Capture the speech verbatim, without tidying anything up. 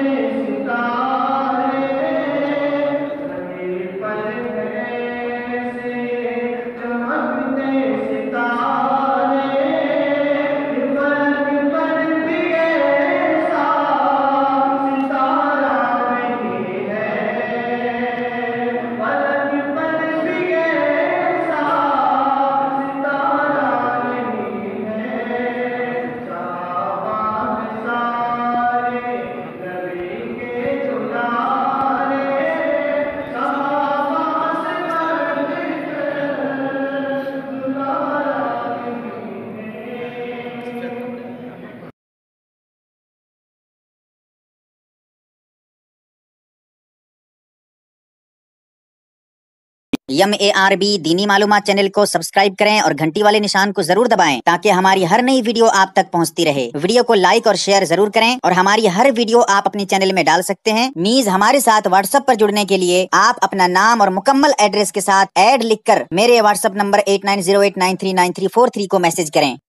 M A R B दीनी मालूमात channel को सब्सक्राइब करें और घंटी वाले निशान को जरूर दबाएं ताकि हमारी हर नई वीडियो आप तक पहुंचती रहे। वीडियो को लाइक और शेयर जरूर करें और हमारी हर वीडियो आप अपने चैनल में डाल सकते हैं। मीज हमारे साथ व्हाट्सएप पर जुड़ने के लिए आप अपना नाम और मुकम्मल एड्रेस के साथ ऐड लिखकर मेरे WhatsApp number eight nine zero eight nine three nine three four three को मैसेज करें।